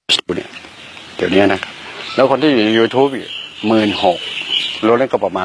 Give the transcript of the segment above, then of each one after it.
เนี่ยเดี๋ยวนี้นะครับแล้วคนที่อยู่ใน YouTube 16,000รวมแล้วก็ประมาณ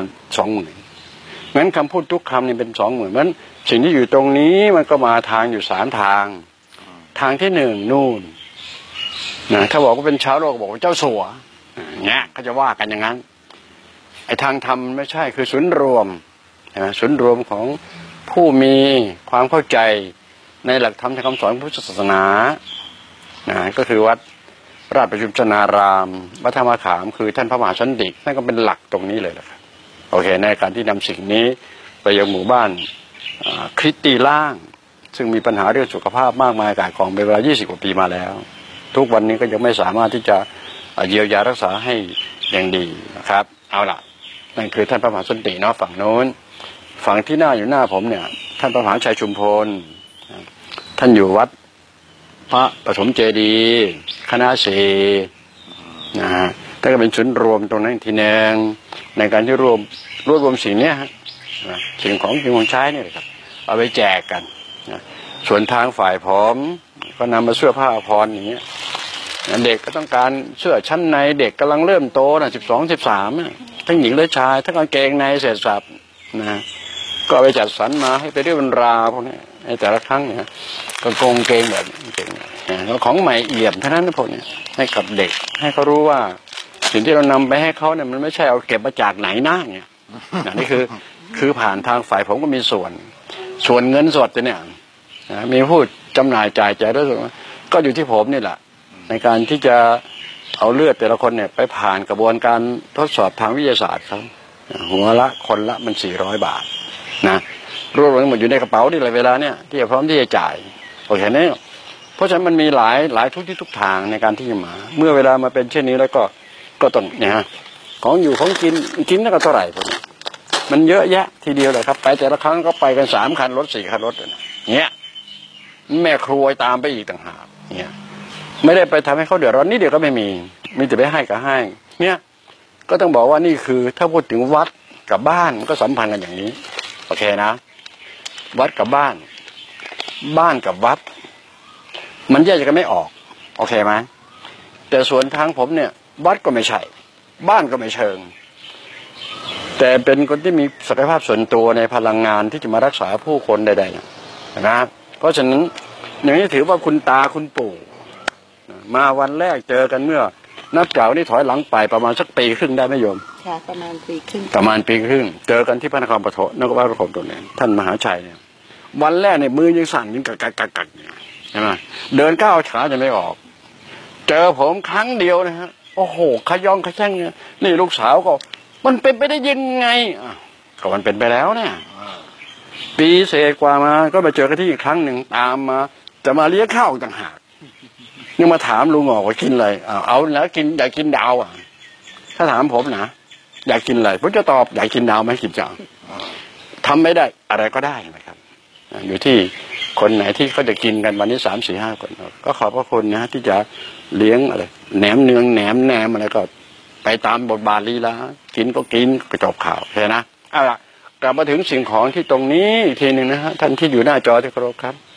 20,000งั้นคำพูดทุกคำนี่เป็น 20,000งั้นสิ่งที่อยู่ตรงนี้มันก็มาทางอยู่3ทางทางที่1นู่นนะเขาบอกว่าเป็นชาวโลกบอกว่าเจ้าสัวเนี่ยเขาจะว่ากันอย่างนั้นไอ้ทางธรรมไม่ใช่คือศูนย์รวมศูนย์รวมของผู้มีความเข้าใจในหลักธรรมในคำสอนพุทธศาสนาก็คือวัดราชประชุมชนารามวัดธรรมขามคือท่านพระมหาสันตินั่นก็เป็นหลักตรงนี้เลยแหละครับโอเคในการที่นำสิ่งนี้ไปยังหมู่บ้านคริสตีล่างซึ่งมีปัญหาเรื่องสุขภาพมากมายกายกองเป็นเวลา20 กว่าปีมาแล้วทุกวันนี้ก็ยังไม่สามารถที่จะเยียวยารักษาให้อย่างดีนะครับเอาล่ะนั่นคือท่านพระมหาสันติเนาะฝั่งโน้นฝั่งที่หน้าอยู่หน้าผมเนี่ยท่านพระมหาชัยชุมพลท่านอยู่วัดพระปฐมเจดีย์คณะเสนะฮะท่านก็เป็นศูนย์รวมตรงนั้นทีนึงในการที่รวมสิ่งนี้สิ่งของใช้เนี่ยครับเอาไปแจกกันนะส่วนทางฝ่ายผมก็นำมาเสื้อผ้าพรอย่างเงี้ยเด็กก็ต้องการเสื้อชั้นในเด็กกำลังเริ่มโตนะ12 13ทั้งหญิงและชายทั้งกางเกงในเศษสับนะก็ไปจัดสรรมาให้ไปเรียบรรดาพวกนี้ในแต่ละครั้งเนี่ยก็กงเกงแบบเก่งแล้วของใหม่เอี่ยมเท่านั้นพวกนี้ให้กับเด็กให้เขารู้ว่าสิ่งที่เรานำไปให้เขาเนี่ยมันไม่ใช่เอาเก็บมาจากไหนนะเนี่ยนี่คือผ่านทางฝ่ายผมก็มีส่วนเงินสดเนี่ยมีผู้จำหน่ายจ่ายด้วยก็อยู่ที่ผมนี่แหละในการที่จะเอาเลือดแต่ละคนเนี่ยไปผ่านกระบวนการทดสอบทางวิทยาศาสตร์ครับหัวละคนละมัน400 บาทนะรวบรวมหมดอยู่ในกระเป๋านี่เลยเวลาเนี่ยที่จะพร้อมที่จะจ่ายโอเคเนี่ยเพราะฉะนั้นมันมีหลายทุกทางในการที่จะมาเมื่อเวลามาเป็นเช่นนี้แล้วก็ต้องเนี่ยฮะของอยู่ของกินนั่นก็เท่าไหร่มันเยอะแยะทีเดียวเลยครับไปแต่ละครั้งก็ไปกัน3 คันรถ4 คันรถเนี่ยแม่ครัวตามไปอีกต่างหากเนี่ยไม่ได้ไปทำให้เขาเดือดร้อนนี่เดียวก็ไม่มีแต่ไปให้ก็ให้เนี่ยก็ต้องบอกว่านี่คือถ้าพูดถึงวัดกับบ้านก็สัมพันธ์กันอย่างนี้โอเคนะวัดกับบ้านกับวัดมันแยกกันไม่ออกโอเคไหมแต่ส่วนทางผมเนี่ยวัดก็ไม่ใช่บ้านก็ไม่เชิงแต่เป็นคนที่มีศักยภาพส่วนตัวในพลังงานที่จะมารักษาผู้คนใดๆนะครับเพราะฉะนั้นอย่างนี้ถือว่าคุณตาคุณปู่มาวันแรกเจอกันเมื่อนับจากนี้ถอยหลังไปประมาณสักปีครึ่งได้ไหมโยมค่ะประมาณปีครึ่งเจอกันที่พระนครปฐมนครปฐมตรงนี้ท่านมหาชัยเนี่ยวันแรกเนี่ยมือยังสั่นยังกักใช่ไหมเดินก้าวขาจะไม่ออกเจอผมครั้งเดียวนะฮะโอ้โหขย่องขแช่งเนี่ยนี่ลูกสาวก็มันเป็นไปได้ยังไงก็มันเป็นไปแล้วเนี่ยปีเศษกว่ามาก็มาเจอกันที่อีกครั้งหนึ่งตามมาจะมาเลี้ยงข้าวต่างหากยังมาถามลุงว่ากินอะไรเอาแล้วกินอยากกินดาวถ้าถามผมนะอยากกินอะไรผมจะตอบอยากกินดาวไหมกินจังทำไม่ได้อะไรก็ได้นะครับอยู่ที่คนไหนที่เขาจะกินกันวันนี้3 4 5 คนก็ขอบพระคุณนะที่จะเลี้ยงอะไรแหนมเนืองแหนมอะไรก็ไปตามบทบาทลีลากินก็จบข่าวใช่นะเอาล่ะกลับมาถึงสิ่งของที่ตรงนี้ทีหนึ่งนะฮะท่านที่อยู่หน้าจอที่เคารพครับ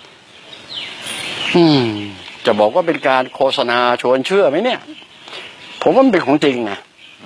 จะบอกว่าเป็นการโฆษณาชวนเชื่อไหมเนี่ยผมว่ามันเป็นของจริงนะ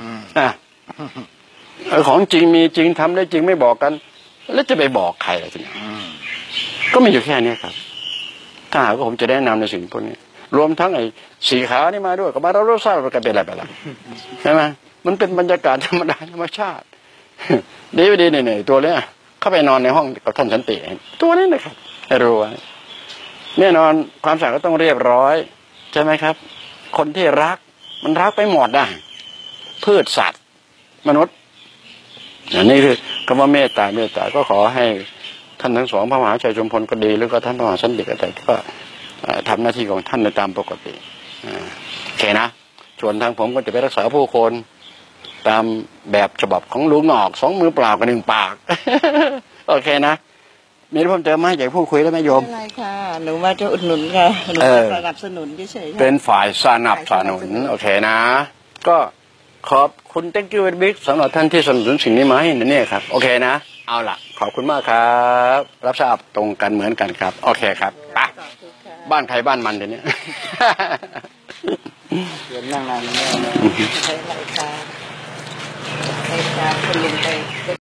ของจริงมีจริงทำได้จริงไม่บอกกันแล้วจะไปบอกใครล่ะทีนี้ก็มีอยู่แค่นี้ครับถ้าหากว่าผมจะแนะนำในสิ่งพวกนี้รวมทั้งไอ้สีขานี่มาด้วยก็มาเราทราบว่ากันเป็นอะไรไปแล้วใช่ไหมมันเป็นบรรยากาศธรรมดาธรรมชาติดีเนี่ยตัวเนี้ยเข้าไปนอนในห้องกับท่านสันติตัวนี้นะครับให้รู้ไว้แน่นอนความสะอาดก็ต้องเรียบร้อยใช่ไหมครับคนที่รักมันรักไปหมดนะพืชสัตว์มนุษย์อย่างนี้คือคำว่าเมตตาก็ขอให้ท่านทั้งสองพระมหาชัยชุมพลก็ดีหรือก็ท่านพระมหาสันติก็ได้ก็ทำหน้าที่ของท่านในตามปกติโอเคนะส่วนทางผมก็จะไปรักษาผู้คนตามแบบฉบับของลุงหนอก2 มือเปล่ากับ1 ปากโอเคนะมีเพิ่มเติมไหมอยากพูดคุยได้ไหมโยมอะไรค่ะหนูว่าจะอุดหนุนค่ะหนูสนับสนุนเฉยๆเป็นฝ่ายสนับสนุนโอเคนะก็ขอบคุณ thank you very big สำหรับท่านที่สนับสนุนสิ่งนี้มาให้เนี่ยครับโอเคนะเอาล่ะขอบคุณมากครับรับทราบตรงกันเหมือนกันครับโอเคครับไปบ้านใครบ้านมันเดี๋ยวนี้เดี๋ยวนั่งนานเนี่ยใช้รายการคุณลุงไป